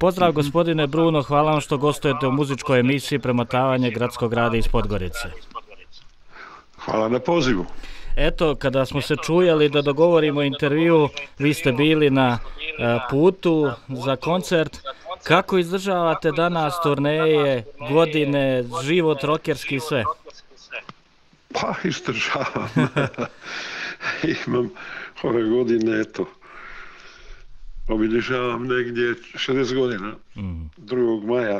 Pozdrav gospodine Bruno, hvala vam što gostujete u muzičkoj emisiji Premotavanje gradskog rada iz Podgorice. Hvala na pozivu. Eto, kada smo se čujali da dogovorimo intervju, vi ste bili na putu za koncert. Kako izdržavate danas turneje, godine, život rokerski i sve? Pa izdržavam. Imam ove godine, eto, obilježavam negdje 60 godina. 2. maja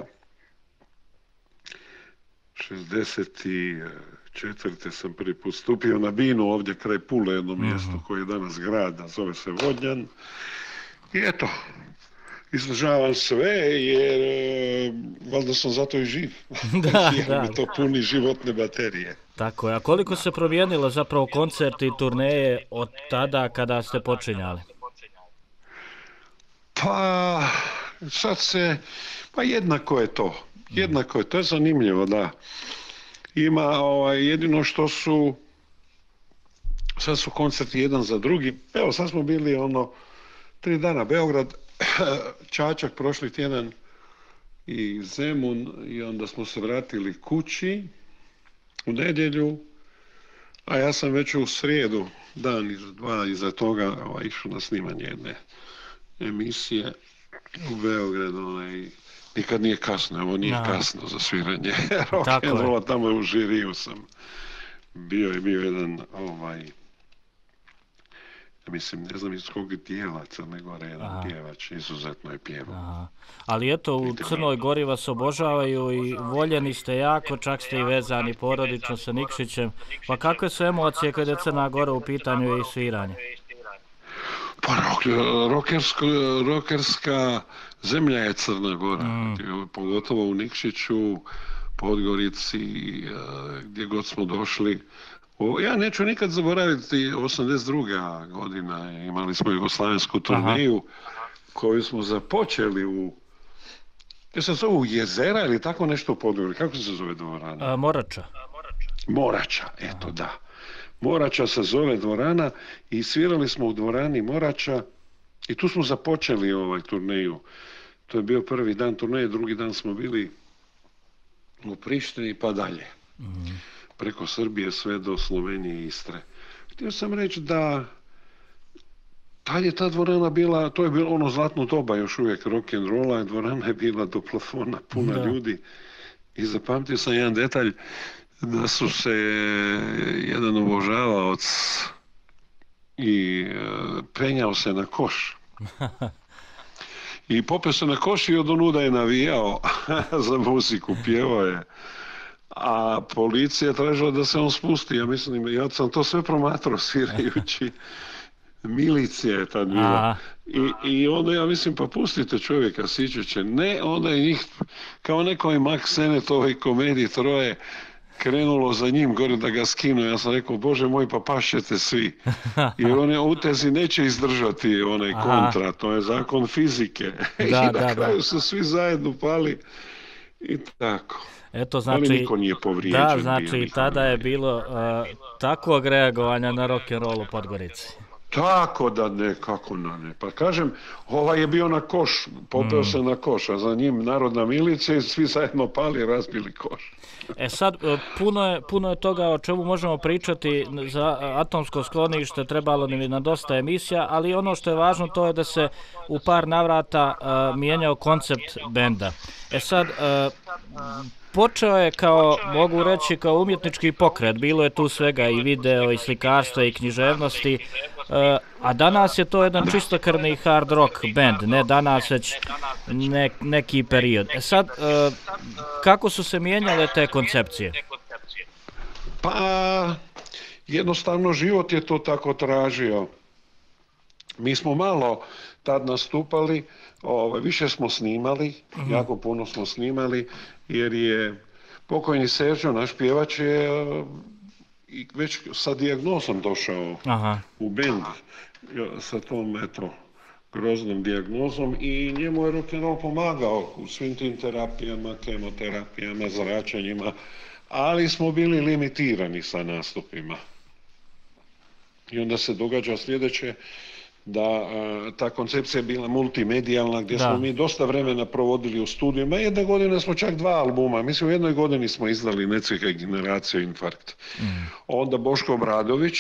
64. sam prvi put stupio na binu ovdje kraj Pule, jedno mjesto koje je danas grad, zove se Vodnjan. I eto, izdržavam sve jer valjda sam zato i živ. Jer mi to puni životne baterije. Tako je. A koliko se promijenilo zapravo koncerti i turneje od tada kada ste počinjali? Pa sad pa jednako je to. Jednako je, to je zanimljivo, da. Ima jedino što sad su koncerti jedan za drugi. Evo, sad smo bili 3 dana Beograd, Čačak prošli tjedan i Zemun i onda smo se vratili kući u nedjelju, a ja sam već u srijedu, dan ili 2 iza toga išao na snimanje jedne emisije u Beogradu i nikad nije kasno, ovo nije kasno za sviranje rock'n'rolla, tamo u žiriju sam bio jedan mislim, ne znam iz kog dijela Crne Gore, jedan pjevač, izuzetno je pjevao. Ali eto, u Crnoj Gori vas obožavaju i voljeni ste jako, čak ste i vezani porodično sa Nikšićem. Pa kakve su emocije kada je Crna Gora u pitanju i sviranje? Pa rokerska zemlja je Crna Gora, pogotovo u Nikšiću, Podgorici, gdje god smo došli. Ja neću nikad zaboraviti 82. godina, imali smo jugoslavensku turneju koju smo započeli gdje se zovu Jezera ili tako nešto u Podgorici. Kako se zove dvorana? Morača. Morača, eto da. Morača se zove dvorana i svirali smo u dvorani Morača i tu smo započeli turneju. To je bio prvi dan turneje, drugi dan smo bili u Prištini pa dalje. Preko Srbije sve do Slovenije i Istre. Htio sam reći da tad je ta dvorana bila, to je bilo ono zlatno doba još uvijek rock'n'rolla, dvorana je bila do plafona puna ljudi i zapamtio sam jedan detalj da su se jedan obožavaoc i penjao se na koš. I popeo se na koš i od onuda je navijao za muziku, pjevao je. A policija je tražila da se on spusti. Ja sam to sve promatrao svirajući. Milicija je tad bila. I onda ja mislim, pa pustite čovjeka, sići će. Ne, onda je njih, kao neko je Max Sennett ovoj komediji Troje, krenulo za njim gore da ga skinu. Ja sam rekao, Bože moj, pa pašćete svi. Jer one utezi neće izdržati onaj kontra, to je zakon fizike. I na kraju su svi zajedno pali i tako. Eto, znači, ali niko nije povrijeđen. Da, znači tada je bilo takvog reagovanja na rock'n'roll u Podgorici. Tako da ne, kako da ne. Pa kažem, ovaj je bio na koš, popeo se na koš, a za njim narodna milicija i svi zajedno pali, razbili koš. Sad, puno je toga o čemu možemo pričati. Za atomsko sklonište trebalo ni na dosta emisija, ali ono što je važno to je da se u par navrata mijenjao koncept benda. Sad, počeo je mogu reći, kao umjetnički pokret. Bilo je tu svega i video, i slikarstva, i književnosti. A danas je to jedan čistokrvni hard rock band. Ne danas, već neki period. Sad, kako su se mijenjale te koncepcije? Pa, jednostavno život je to tako tražio. Mi smo malo tad nastupali, više smo snimali, jako puno smo snimali, jer je pokojni Serđo, naš pjevač, je već sa dijagnozom došao u bend, sa tom groznom dijagnozom, i njemu je rock'n'roll pomagao u svim tim terapijama, kemoterapijama, zračenjima, ali smo bili limitirani sa nastupima. I onda se događa sljedeće, da ta koncepcija je bila multimedijalna, gdje smo mi dosta vremena provodili u studijima. Jedne godine smo čak 2 albuma, mislim u jednoj godini smo izdali Necika i Generacija Infarkt. Onda Boško Obradović,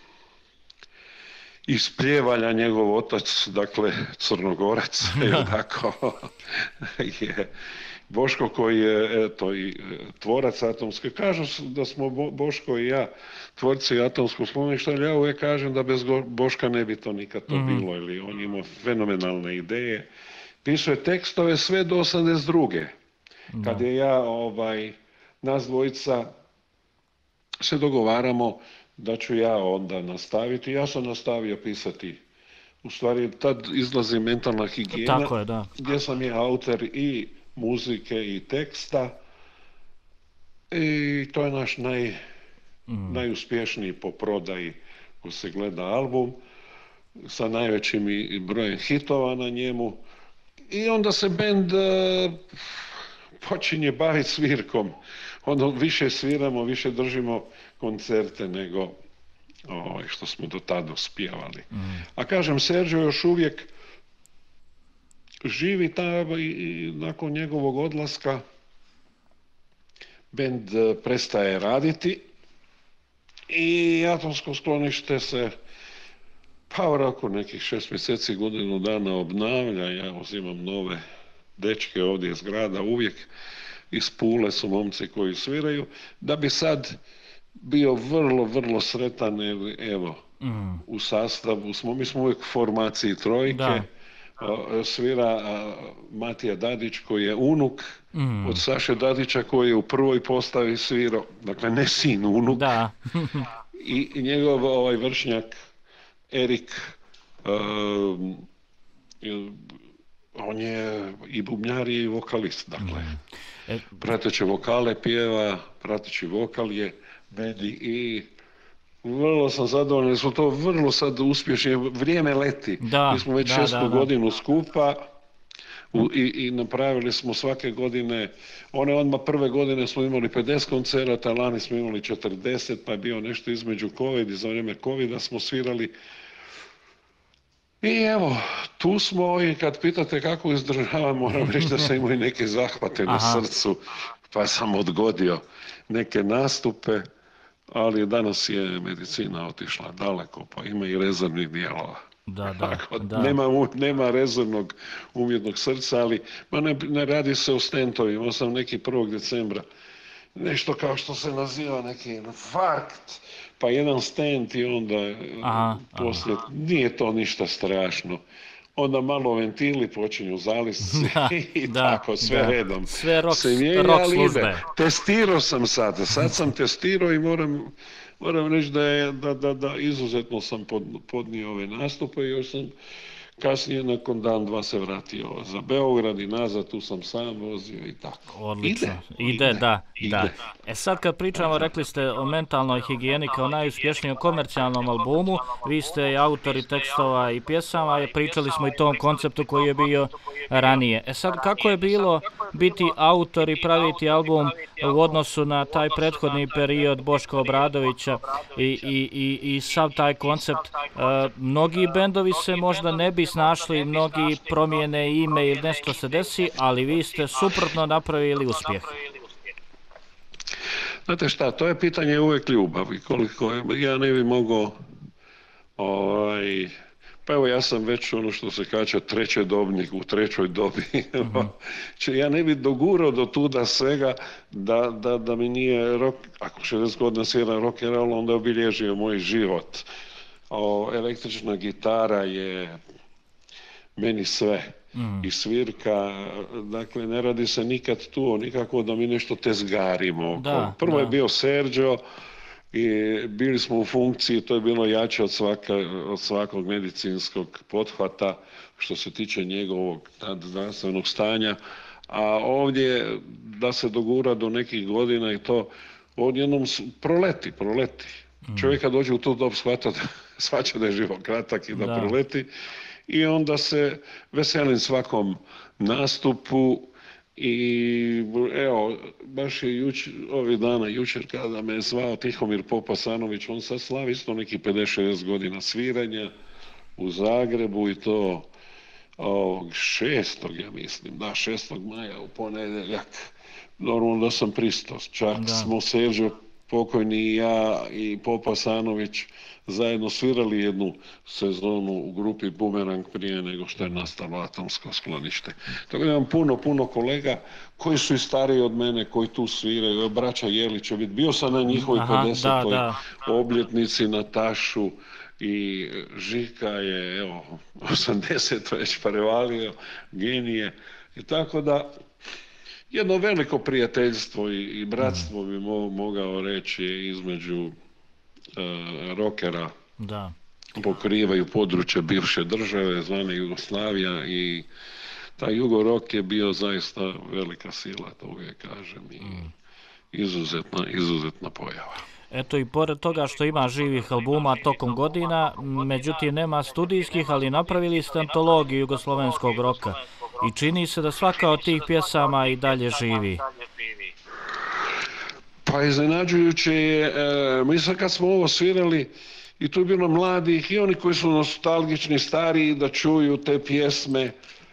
iz Pljevalja njegov otac, dakle Crnogorac, tako, je Boško koji je eto, i tvorac atomske. Kažu da smo Boško i ja tvorci atomskog skloništa, ali ja uvijek kažem da bez Boška ne bi to nikad to bilo, ili on imao fenomenalne ideje. Pisao je tekstove sve do 82. Kad je ja, nas dvojica se dogovaramo da ću ja onda nastaviti. Ja sam nastavio pisati. U stvari, tad izlazi Mentalna higijena, tako je, da. Gdje sam je autor i muzike i teksta. I to je naš najuspješniji po prodaji ko se gleda album, sa najvećim brojem hitova na njemu. I onda se bend počinje baviti svirkom. Onda više sviramo, više držimo koncerte nego što smo do tada uspijevali. A kažem, Sergio još uvijek živi tamo i nakon njegovog odlaska bend prestaje raditi i atomsko sklonište se pa u roku nekih 6 mjeseci, godinu dana obnavlja. Ja uzimam nove dečke ovdje iz grada, uvijek iz Pule su momci koji sviraju, da bi sad bio vrlo, vrlo sretan, evo, u sastavu mi smo uvijek u formaciji trojke. Svira Matija Dadić koji je unuk od Saše Dadića koji je u prvoj postavi svirao, dakle ne sin, unuk. I njegov vršnjak Erik, on je i bubnjar i vokalist, dakle. Prateće vokale pjeva, prateći vokal je meni i vrlo sam zadovoljan, su to vrlo sad uspješni, vrijeme leti. Mi smo već 6. godinu skupa i napravili smo svake godine, odmah prve godine smo imali 50 koncerata, lani smo imali 40, pa je bio nešto između COVID i za vrijeme COVID-a smo svirali. I evo, tu smo i kad pitate kako izdržavam, moram reći da sam imao i neke zahvate na srcu, pa sam odgodio neke nastupe. Ali danas je medicina otišla daleko, pa ima i rezervnih dijelova. Nema rezervnog umjetnog srca, ali ne radi se o stentovima. Imao sam neki 1. decembra nešto kao što se naziva neki infarkt, pa jedan stent i onda poslije, nije to ništa strašno. Onda malo ventili počinju zalisci i tako, sve redom. Sve rock službe. Testirao sam sad sam testirao i moram reći da izuzetno sam podnio ove nastupe i još sam kasnije nakon dan, dva se vratio za Beograd i nazad, tu sam sam vozio i tako. Odlično. Ide. Da. Sad kad pričamo, rekli ste o Mentalnoj higijeni kao najuspješnijem komercijalnom albumu, vi ste i autori tekstova i pjesama, pričali smo i tom konceptu koji je bio ranije. Sad kako je bilo biti autor i praviti album u odnosu na taj prethodni period Boška Obradovića i sav taj koncept? Mnogi bendovi se možda ne bi snašli, mnogi promijene ime ili nešto se desi, ali vi ste suprotno napravili uspjeh. Znate šta, to je pitanje uvijek ljubavi. Koliko ja ne bi mogao, pa evo ja sam već ono što se kaže trećedobnik u trećoj dobi. Ja ne bi dogurao do tuda svega da mi nije rock, ako 60 godina sviram rock and roll, onda je obilježio moj život. Električna gitara je meni sve. I svirka, dakle ne radi se nikad tu nikako da mi nešto tezgarimo. Prvo je bio Sergio i bili smo u funkciji, to je bilo jače od svakog medicinskog pothvata što se tiče njegovog zdravstvenog stanja, a ovdje da se dogura do nekih godina i to odjednom proleti. Čovjek kad dođe u tu dob shvaća da je život kratak i da proleti. I onda se veselim svakom nastupu i evo, baš je jučer kada me je zvao Tihomir Popasanović, on sad slavi isto neki 50-60 godina sviranja u Zagrebu i to 6. ja mislim, da, 6. maja u ponedjeljak. Normalno da sam pristao. Čak smo Serđo pokojni i ja i Popa Sanović zajedno svirali jednu sezonu u grupi Bumerang prije nego što je nastalo Atomsko sklonište. Tako da imam puno kolega koji su i stariji od mene, koji tu sviraju. Braća Jelićević, bio sam na njihovoj 50. obljetnici na Tašu i Žika je, evo, 80 već prevalio, genije. I tako da jedno veliko prijateljstvo i bratstvo bi mogao reći između rokera, pokrivaju područje bivše države zvane Jugoslavija i taj Jugo Rock je bio zaista velika sila, to uvijek kažem, i izuzetna pojava. Eto, i pored toga što ima živih albuma tokom godina, međutim nema studijskih, ali napravili ste antologiju jugoslovenskog roka i čini se da svaka od tih pjesama i dalje živi. Pa iznenađujuće je, mi sad kad smo ovo svirali i tu je bilo mladih i oni koji su nostalgični, stariji da čuju te pjesme,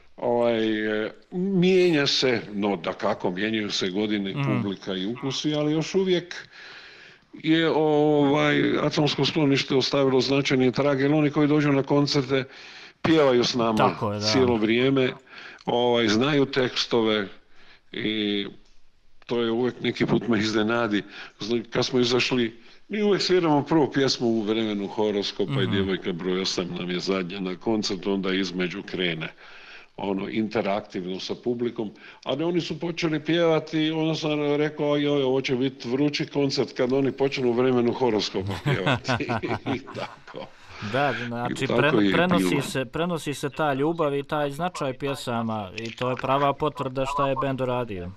mijenja se, no da kako, mijenjaju se godine, publika i ukusi, ali još uvijek je Atomsko sklonište ostavilo značajni trag, jer oni koji dođu na koncerte pjevaju s nama cijelo vrijeme, znaju tekstove i to je uvijek neki put me iznenadi. Kad smo izašli, mi uvijek sviramo prvu pjesmu u vremenu horoskopa i Djevojka broj 8 nam je zadnja na koncertu, onda između krene interaktivno sa publikom, ali oni su počeli pjevati, onda sam rekao, ovo će biti vrući koncert kad oni počnu u vremenu horoskopa pjevati. I tako. Da, znači prenosi se ta ljubav i taj značaj pjesama i to je prava potvrda šta je bend uradio.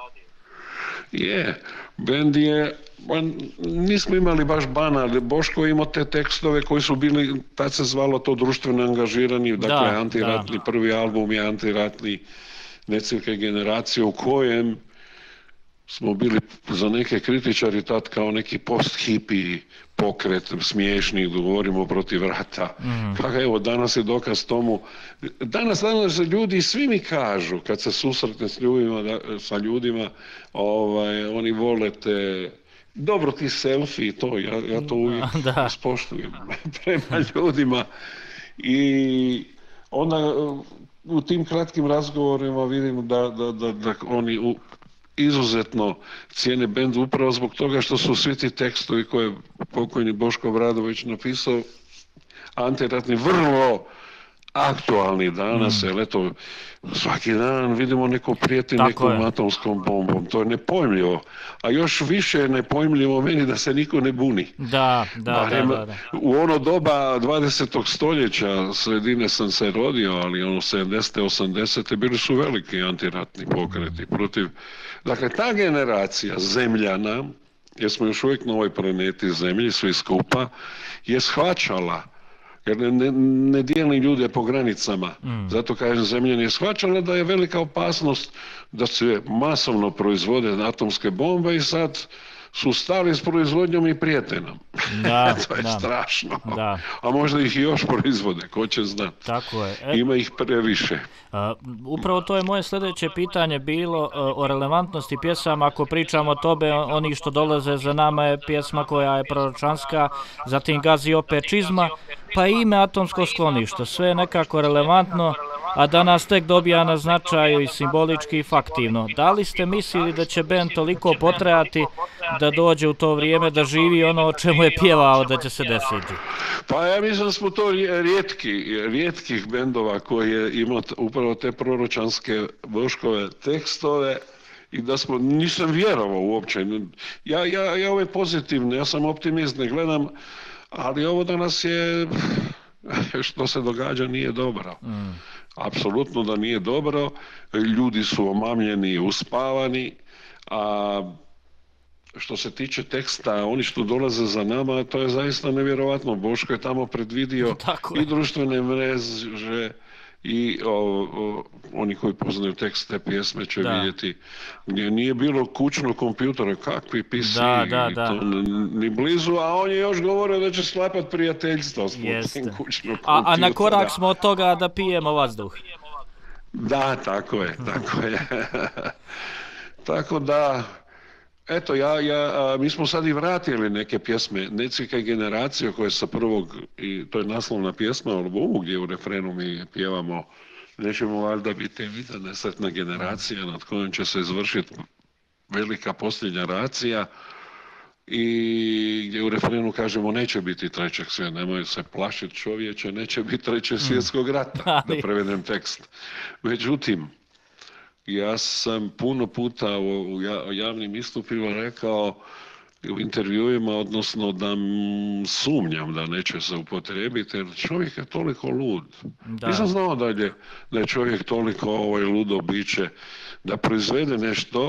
Bend je, nismo imali baš banal, Boško je imao te tekstove koji su bili, tad se zvalo to društveno angažirani, dakle antiratni, prvi album je antiratni Necilke generacije u kojem smo bili za neke kritičari tad kao neki post-hipi pokret, smiješni, govorimo protiv rata. Kako evo, danas je dokaz tomu. Danas ljudi, svi mi kažu, kad se susretne sa ljudima, oni vole te, dobro ti selfie i to, ja to uvijek ispoštujem prema ljudima. I onda u tim kratkim razgovorima vidimo da oni izuzetno cijene bend upravo zbog toga što su svi ti tekstovi koje je pokojni Boško Obradović napisao antiratni vrlo aktualni danas, jer eto svaki dan vidimo neko prijeti nekom atomskom bombom, to je nepojmljivo, a još više je nepojmljivo meni da se niko ne buni. Da. U ono doba 20. stoljeća, sredine sam se rodio, ali 70. 80. bili su veliki antiratni pokreti protiv. Dakle, ta generacija zemljana, jer smo još uvijek na ovoj planeti Zemlji, svi skupa, je shvaćala, jer ne dijeli ljude po granicama. Zato kažem, zemljani je shvaćala da je velika opasnost da se masovno proizvode atomske bombe i sad su stali s proizvodnjom i prijete nam. To je strašno. A možda ih i još proizvode, ko će znati. Tako je. Ima ih previše. Upravo to je moje sljedeće pitanje bilo o relevantnosti pjesama. Ako pričamo o tobe, oni što dolaze za nama je pjesma koja je proročanska, zatim Gazi opet čizma, pa ime Atomsko sklonište. Sve je nekako relevantno, a danas tek dobija na značaju i simbolički i faktivno. Da li ste mislili da će bend toliko potrajati da dođe u to vrijeme, da živi ono o čemu je pjevao da će se desiti? Pa ja mislim da smo to rijetkih bendova koji je imao upravo te proročanske Boškove tekstove i da smo, nisam vjerovao uopće. Ja ove pozitivne, ja sam optimist, ne gledam, ali ovo danas je, što se događa, nije dobro. Apsolutno da nije dobro, ljudi su omamljeni i uspavani, a što se tiče teksta, oni što dolaze za nama, to je zaista nevjerovatno. Boško je tamo predvidio i društvene mreže i oni koji poznaju tekst te pjesme će Da. vidjeti gdje nije bilo kućnog kompjutera, kakvi PC Da. i to ni blizu, a on je još govorio da će sklapat prijateljstvo s putem Jeste. kućnog kompjutera. A na korak smo od toga da pijemo vazduh. Da, tako je. Tako da, eto, mi smo sad i vratili neke pjesme, Necika generacija koje sa prvog, i to je naslovna pjesma u albumu gdje u refrenu mi pjevamo nećemo valjda biti vida nesretna generacija nad kojom će se izvršiti velika posljednja racija i gdje u refrenu kažemo neće biti trećeg svijeta, nemoj se plašiti čovječe, neće biti trećeg svjetskog rata, da prevedem tekst. Međutim, ja sam puno puta u javnim istupima rekao u intervjuima, odnosno da sumnjam da neće se upotrijebiti, jer čovjek je toliko lud. Nisam znao da je čovjek toliko ludo biće, da proizvede nešto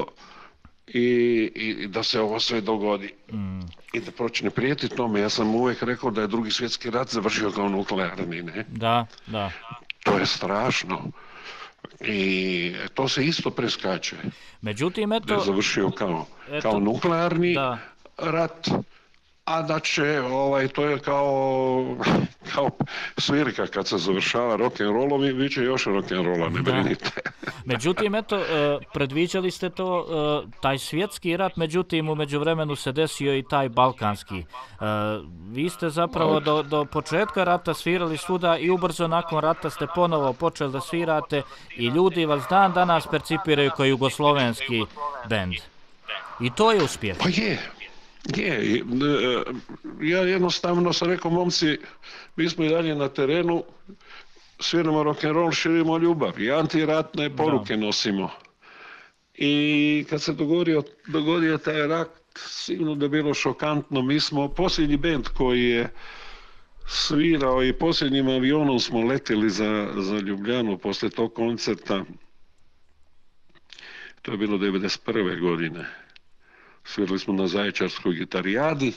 i da se ovo sve dogodi. I da počne prijetiti tome. Ja sam uvijek rekao da je Drugi svjetski rat završio kao nuklearni, ne? Da. To je strašno. I to se isto preskače. Međutim, da je završio kao nuklearni rat, a da će, to je kao svirka kad se završava rock'n'rollom i bit će još rock'n'rolla, ne brinite. Međutim, predviđali ste to, taj svjetski rat, međutim, u međuvremenu se desio i taj balkanski. Vi ste zapravo do početka rata svirali svuda i ubrzo nakon rata ste ponovo počeli da svirate i ljudi vas dan danas percipiraju kao jugoslovenski bend. I to je uspjeh. Pa je, ja jednostavno sam rekao, momci, mi smo i dalje na terenu, sviramo rock'n'roll, širimo ljubav i antiratne poruke nosimo. I kad se dogodio taj rat, sigurno da je bilo šokantno. Mi smo posljednji bend koji je svirao i posljednjim avionom smo letjeli za Ljubljanu poslije tog koncerta. To je bilo 1991. godine. Svirali smo na Zaječarskoj gitarijadi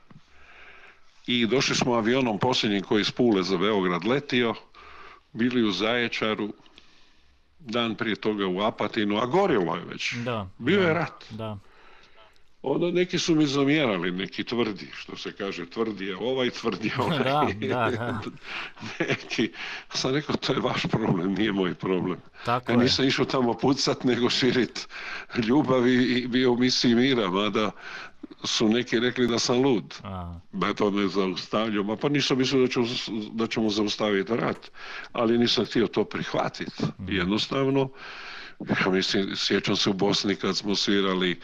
i došli smo avionom posljednjim koji iz Pule za Beograd letio, bili u Zaječaru, dan prije toga u Apatinu, a gorilo je već. Bio je rat. Onda neki su mi zamjerali, neki tvrdi, što se kaže, tvrdi je ovaj. Neki, sam rekao, to je vaš problem, nije moj problem. Ja nisam išao tamo pucat, nego širit ljubav i bio u misiji mira, mada su neki rekli da sam lud. Da to ne zaustavljam, pa nisam mislio da ćemo zaustaviti rat, ali nisam htio to prihvatiti. Jednostavno, ja mislim, sjećam se u Bosni kad smo svirali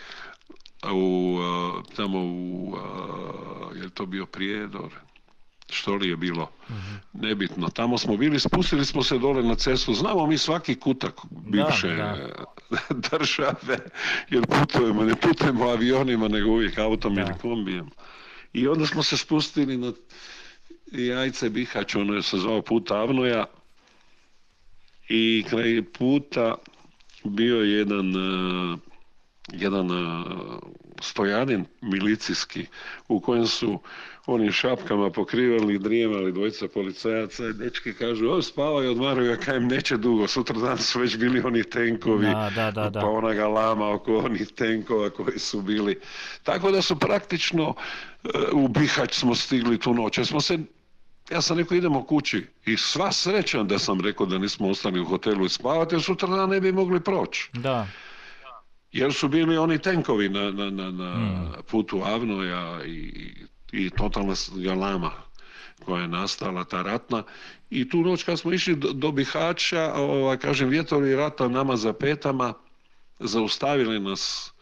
tamo je to bio Prijedor, što li je bilo, nebitno. Tamo smo bili, spustili smo se dole na cestu, znamo mi svaki kutak bivše države, jer ne putujemo avionima, nego uvijek autom ili kombijem. I onda smo se spustili na Jajce Bihać, ono je se zvao Put Avnoja, i kraj puta bio jedan stojanin milicijski u kojem su onim šapkama pokrivali i drijemali dvojica policajaca i dečki kažu, spavaju, odmaraju, ja kajem neće dugo, sutra dan su već bili oni tenkovi, pa ona galama oko onih tenkova koji su bili. Tako da su praktično u Bihać smo stigli tu noć. Ja sam rekao, idemo kući i sva srećan da sam rekao da nismo ostali u hotelu i spavati, jer sutra dan ne bi mogli proći. Jer su bili oni tenkovi na putu Avnoja i totalna galama koja je nastala, ta ratna. I tu noć kad smo išli do Bihaća, kažem, vjetrovi rata nama za petama, zaustavili nas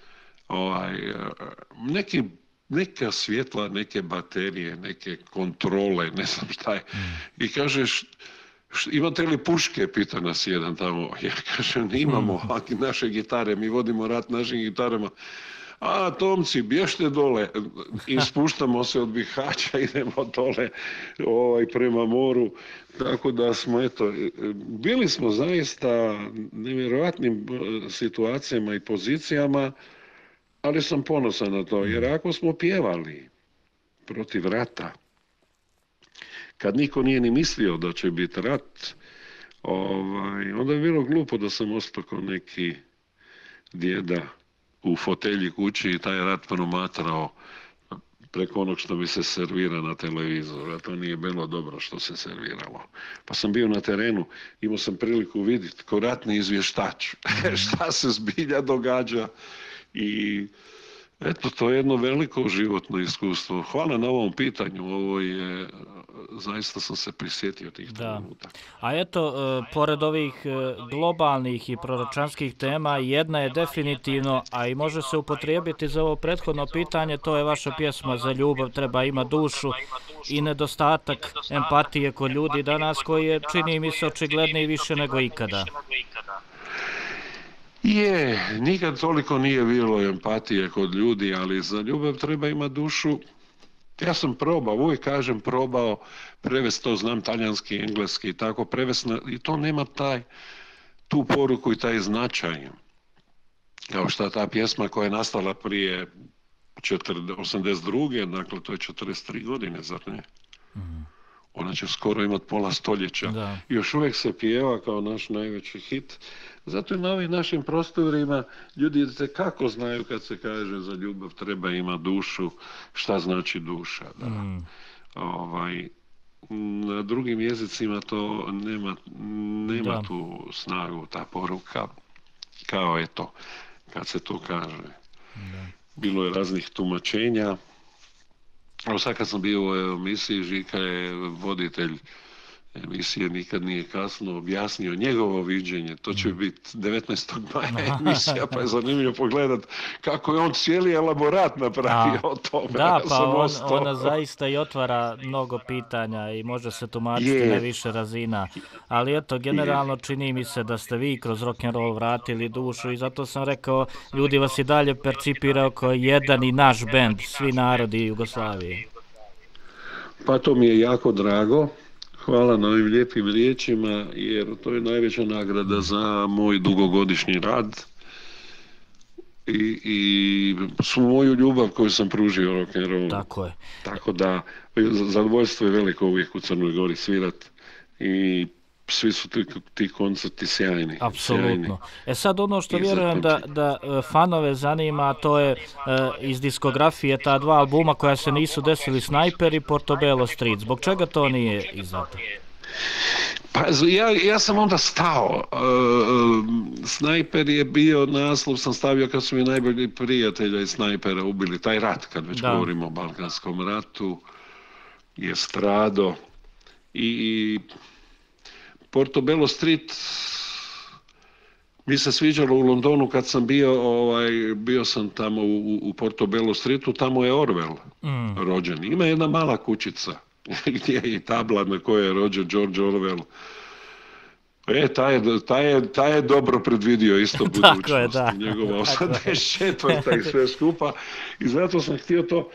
neka svjetla, neke baterije, neke kontrole, ne znam šta je. I kažeš, imate li puške, pita nas jedan tamo. Ja kažem, imamo naše gitare, mi vodimo rat našim gitarama. A, Tomci, bježte dole. I spuštamo se od Bihaća, idemo dole prema moru. Tako da smo, bili smo zaista nevjerojatnim situacijama i pozicijama, ali sam ponosan na to, jer ako smo pjevali protiv rata, kad niko nije ni mislio da će biti rat, Onda je bilo glupo da sam ostao kao neki djeda u fotelji kući i taj rat promatrao preko onog što mi se servira na televizoru, a to nije bilo dobro što se serviralo. Pa sam bio na terenu, imao sam priliku vidjeti kao ratni izvještač šta se zbilja događa i eto, to je jedno veliko životno iskustvo. Hvala na ovom pitanju, ovo je, zaista sam se prisjetio tih trenuta. A eto, pored ovih globalnih i proročanskih tema, jedna je definitivno, a i može se upotrijebiti za ovo prethodno pitanje, to je vaša pjesma Za ljubav treba ima dušu i nedostatak empatije kod ljudi danas, koji je, čini mi se, očigledniji više nego ikada. Nikad toliko nije bilo empatije kod ljudi, ali za ljubav treba imati dušu. Ja sam uvijek kažem probao prevesti to, znam talijanski, engleski i tako prevesti, i to nema tu poruku i taj značaj. Kao što ta pjesma koja je nastala prije 82. Dakle to je 43 godine, zar ne? Ona će skoro imati pola stoljeća. I još uvijek se pjeva kao naš najveći hit. Zato je na ovim našim prostorima ljudi kako znaju kad se kaže za ljubav treba ima dušu, šta znači duša. Na drugim jezicima to nema tu snagu, ta poruka, kao eto, kad se to kaže. Bilo je raznih tumačenja. Sad kad sam bio u emisiji, Žika je voditelj emisije Nikad nije kasno objasnio njegovo viđenje. To će biti 19. maja emisija, pa je zanimljivo pogledat kako je on cijeli elaborat napravio o tome. Da, pa ona zaista i otvara mnogo pitanja i može se tumačiti na više razina. Ali eto, generalno čini mi se da ste vi kroz rock'n'roll vratili dušu i zato sam rekao, ljudi vas i dalje percipirao kao jedan i naš bend, svi narodi Jugoslavije. Pa to mi je jako drago. Hvala na ovim lijepim riječima, jer to je najveća nagrada za moj dugogodišnji rad i svu moju ljubav koju sam pružio rock'n'rollu. Tako je. Tako da, zadovoljstvo je veliko uvijek u Crnoj Gori svirat i svi su ti koncerti sjajni. Apsolutno. Sad ono što vjerujem da fanove zanima, to je iz diskografije ta dva albuma koja se nisu desili, Snajper i Portobello Street. Zbog čega to nije izdato? Pa ja sam onda stao. Snajper je bio, naslov sam stavio kad su mi najbolji prijatelja iz Snajpera ubili, taj rat, kad već govorimo o Balkanskom ratu, je strado i Portobello Street mi se sviđalo u Londonu kad sam bio sam tamo u Portobello Streetu, tamo je Orwell rođen. Ima jedna mala kućica gdje je i tabla na kojoj je rođen George Orwell. Taj je dobro predvidio isto budućnost, njegova 84. i sve skupa. I zato sam htio to,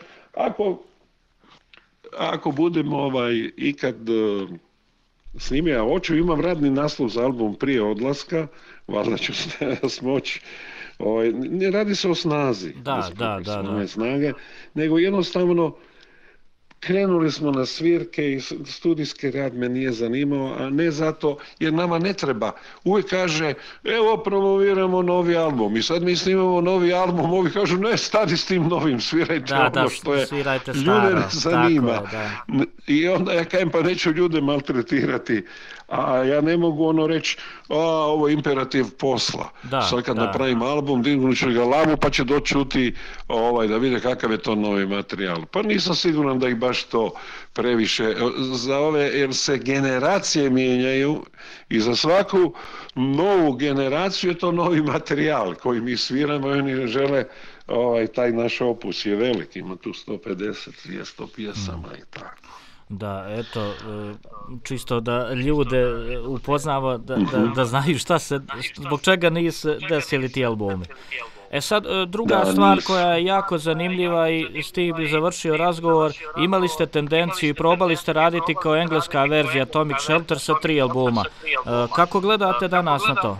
ako budem ikad snimio, ja hoću, imam radni naslov za album prije odlaska, valjda ću smoći. Ne radi se o snazi, snage, nego jednostavno krenuli smo na svirke i studijski rad me nije zanimao, a ne zato jer nama ne treba. Uvijek kaže, evo promoviramo novi album i sad mi snimamo novi album, ovi kažu, ne, stadi s tim novim, svirajte ono što je ljude ne zanima. I onda ja kajem, pa neću ljude maltretirati, a ja ne mogu reći, ovo je imperativ posla. Sad kad napravim album, dignut ću ga lavu pa će doći čuti da vide kakav je to novi materijal. Pa nisam siguran da ih baš to previše za ove, jer se generacije mijenjaju i za svaku novu generaciju je to novi materijal koji mi sviramo i oni žele, taj naš opus je velik, ima tu 150-200 pjesama i tako. Da, eto, čisto da ljude upoznamo, da znaju zbog čega nisu desili ti albumi. Sad, druga stvar koja je jako zanimljiva i s tim bi završio razgovor, imali ste tendenciju i probali ste raditi kao engleska verzija Atomic Shelter sa 3 albuma. Kako gledate danas na to?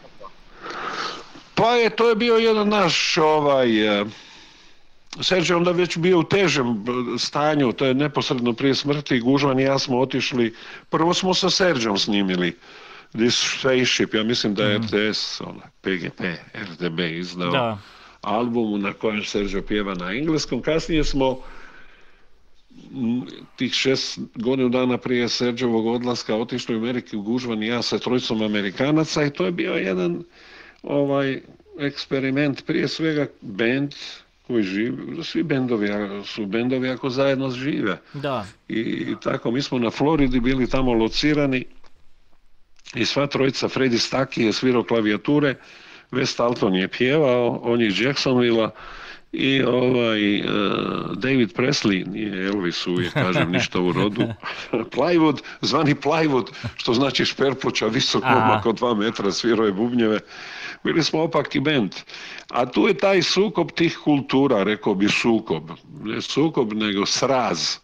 Pa to je bio jedan naš Serđe onda već bio u težem stanju, to je neposredno prije smrti, Gužvan i ja smo otišli, prvo smo sa Serđom snimili This Spaceship, ja mislim da je RTS, PGP, RTB izdao album na kojem Sergio pjeva na engleskom. Kasnije smo tih 6 godina dana prije Serđevog odlaska otišli u Ameriku gužvan i ja sa trojicom Amerikanaca i to je bio jedan eksperiment, prije svega bend koji živi, svi bendovi su bendovi ako zajedno žive. Da. I tako, mi smo na Floridi bili tamo locirani i sva trojica, Freddie Staki je svirao klavijature, Wes Alton je pjevao, on je iz Jacksonville-a i David Presley, nije Elvis uvijek, kažem, ništa u rodu, Plywood, zvani Plywood, što znači šperploča, visok momak od 2 metra, svirao je bubnjeve. Bili smo opaki bend. A tu je taj sukob tih kultura, rekao bi sukob. Ne sukob, nego sraz.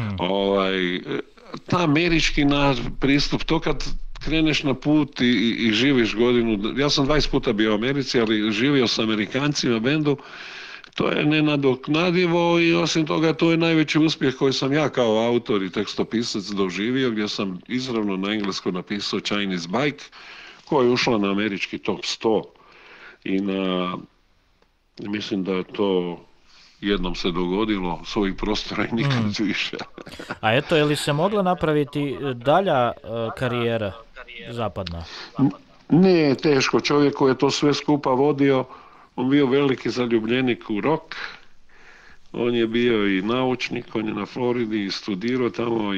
Ta američki pristup, to kad kreneš na put i živiš godinu, ja sam 20 puta bio u Americi, ali živio s Amerikancima bendu, to je nenadoknadivo i osim toga to je najveći uspjeh koji sam ja kao autor i tekstopisac doživio, gdje sam izravno na engleskom napisao Chinese Bike, koja je ušla na američki top 100 i mislim da je to jednom se dogodilo s ovih prostora i nikad više. A eto, je li se mogla napraviti dalja karijera zapadna? Ne, teško. Čovjek koji je to sve skupa vodio, on bio veliki zaljubljenik u rock, on je bio i naučnik, on je na Floridi i studirao tamo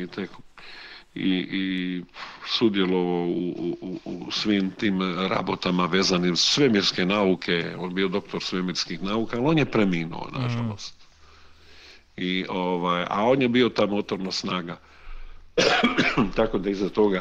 i sudjelovao u svim tim rabotama vezanim svemirske nauke, on bio doktor svemirskih nauka, ali on je preminuo, nažalost. A on je bio ta motorna snaga. Tako da iza toga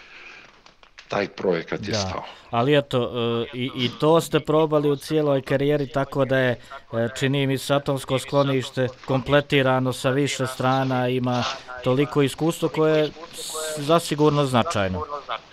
taj projekat je stao. Ali eto, i to ste probali u cijeloj karijeri, tako da je, čini mi se, atomsko sklonište kompletirano sa više strana, ima toliko iskustvo koje je zasigurno značajno.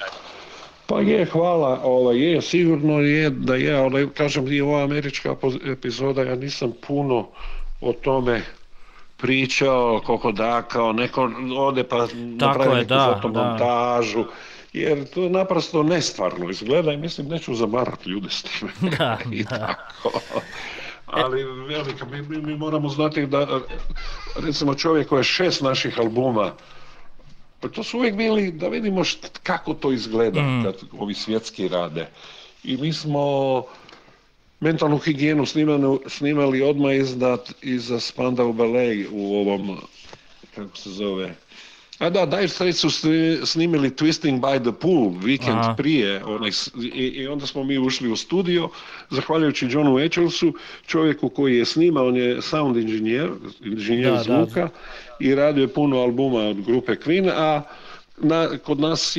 Pa je, hvala, je, sigurno je da je, ali kažem i ova američka epizoda, ja nisam puno o tome pričao, kokodakao, neko ode pa napravi neku fotomontažu. Jer to je naprosto nestvarno izgleda i mislim neću zamarati ljude s time. Tako. Ali velika, mi moramo znati da recimo čovjek koji je 6 naših albuma, pa to su uvijek bili da vidimo kako to izgleda kad ovi svjetski rade. I mi smo Mentalnu higijenu snimali odmah iza Spandau Ballet u ovom, kako se zove, Dire Straits su snimili Twisting by the Pool vikend prije i onda smo mi ušli u studio, zahvaljujući Johnu Echelsu, čovjeku koji je snimao, on je sound inženjer zvuka i radio je puno albuma od grupe Queen, a kod nas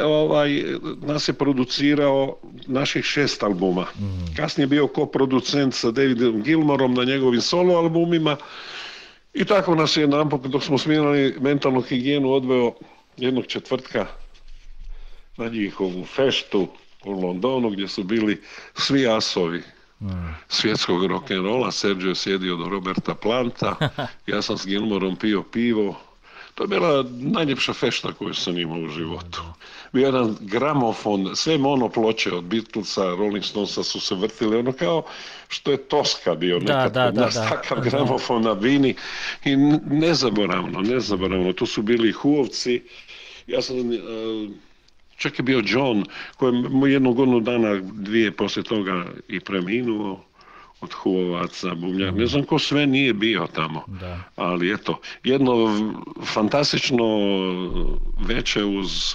je producirao naših 6 albuma. Kasnije je bio koproducent sa Davidom Gilmorom na njegovim solo albumima. I tako nas je jedanput, dok smo smirali Mentalnu higijenu, odveo jednog četvrtka na njihovu feštu u Londonu, gdje su bili svi asovi svjetskog rock'n'rolla. Sergio je sjedio do Roberta Planta, ja sam s Gilmorom pio pivo. To je bila najljepša fešta koju sam imao u životu. Bio jedan gramofon, sve monoploče od Beatlesa, Rolling Stonesa su se vrtili, ono kao što je Toska bio nekad kod nas, takav gramofon na bini i nezaboravno. Tu su bili Huovci, ja sam, čak je bio John, koji je jednu godinu dana, 2 poslije toga i preminuo od Huovaca, bubnjaka. Ne znam ko sve nije bio tamo, ali eto, jedno fantastično veče uz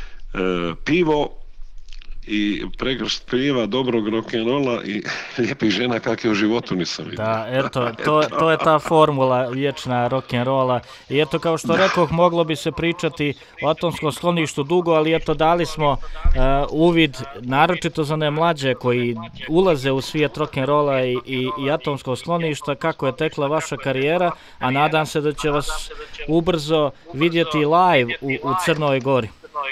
pivo i pregršt piva, dobrog rock'n'rolla i lijepih žena kakve u životu nisam vidio. Da, eto, to je ta formula vječna rock'n'rolla. I eto, kao što rekoh, moglo bi se pričati o atomskom skloništu dugo, ali eto, dali smo uvid, naročito za one mlađe koji ulaze u svijet rock'n'rolla i atomskog skloništa, kako je tekla vaša karijera, a nadam se da će vas ubrzo vidjeti live u Crnoj Gori.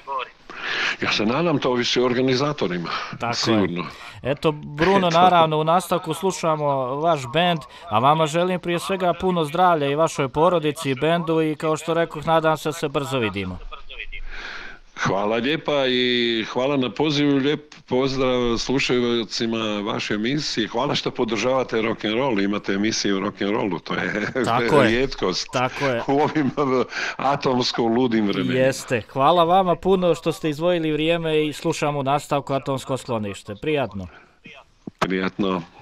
Ja se nadam, to ovisi o organizatorima, tako sigurno. Je. Eto, Bruno, naravno, u nastavku slušamo vaš bend, a vama želim prije svega puno zdravlja i vašoj porodici i bendu i kao što rekoh, nadam se da se brzo vidimo. Hvala lijepa i hvala na pozivu, lijep pozdrav slušajcima vaše emisije. Hvala što podržavate rock'n'roll, imate emisiju o rock'n'rollu, to je rijetkost u ovim atomsko ludim vremenima. Jeste, hvala vama puno što ste izdvojili vrijeme i slušamo nastavku Atomsko sklonište. Prijatno. Prijatno.